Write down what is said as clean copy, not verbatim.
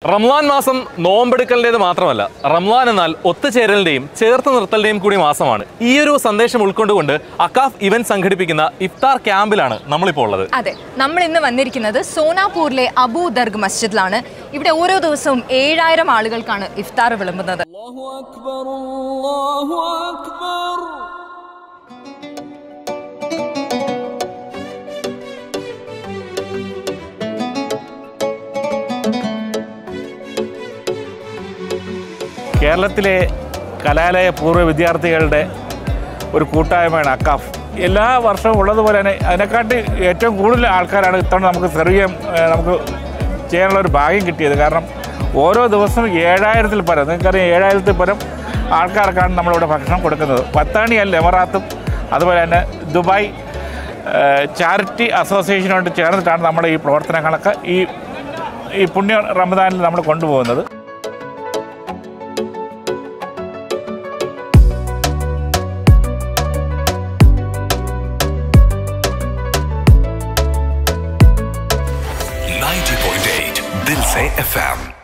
റംലാൻ മാസം നോമ്പെടുക്കലിൻ്റേത് മാത്രമല്ല, റംലാൻ എന്നാൽ ഒത്തുചേരലിൻ്റെയും ചേർത്ത് നിർത്തലിൻ്റെയും കൂടി മാസമാണ്. ഈ ഒരു സന്ദേശം ഉൾക്കൊണ്ടുകൊണ്ട് അക്കാഫ് ഇവന്റ് സംഘടിപ്പിക്കുന്ന ഇഫ്താർ ക്യാമ്പിലാണ് നമ്മളിപ്പോൾ ഉള്ളത്. അതെ, നമ്മൾ ഇന്ന് വന്നിരിക്കുന്നത് സോനാപൂരിലെ അബൂ ദർഗ് മസ്ജിദിലാണ്. ഇവിടെ ഓരോ ദിവസവും 7000 ആളുകൾക്കാണ് ഇഫ്താർ വിളമ്പുന്നത്. കേരളത്തിലെ കലാലയ പൂർവ്വ വിദ്യാർത്ഥികളുടെ ഒരു കൂട്ടായ്മയാണ് അക്കാഫ്. എല്ലാ വർഷവും ഉള്ളതുപോലെ തന്നെ അതിനെക്കാട്ടി ഏറ്റവും കൂടുതൽ ആൾക്കാരാണ് ഇത്തവണ നമുക്ക് സെർവ് ചെയ്യാൻ നമുക്ക് ചെയ്യാനുള്ള ഒരു ഭാഗ്യം കിട്ടിയത്. കാരണം ഓരോ ദിവസവും 7000-ൽ പരം, നിങ്ങൾക്കറിയാം 7000-ൽ പരം ആൾക്കാർക്കാണ് നമ്മളിവിടെ ഭക്ഷണം കൊടുക്കുന്നത്. പത്താണി അൽ എമറാത്തും അതുപോലെ തന്നെ ദുബായ് ചാരിറ്റി അസോസിയേഷനോട് ചേർന്നിട്ടാണ് നമ്മുടെ ഈ പ്രവർത്തനങ്ങളൊക്കെ ഈ പുണ്യ റമദാനിൽ നമ്മൾ കൊണ്ടുപോകുന്നത്. Dilse FM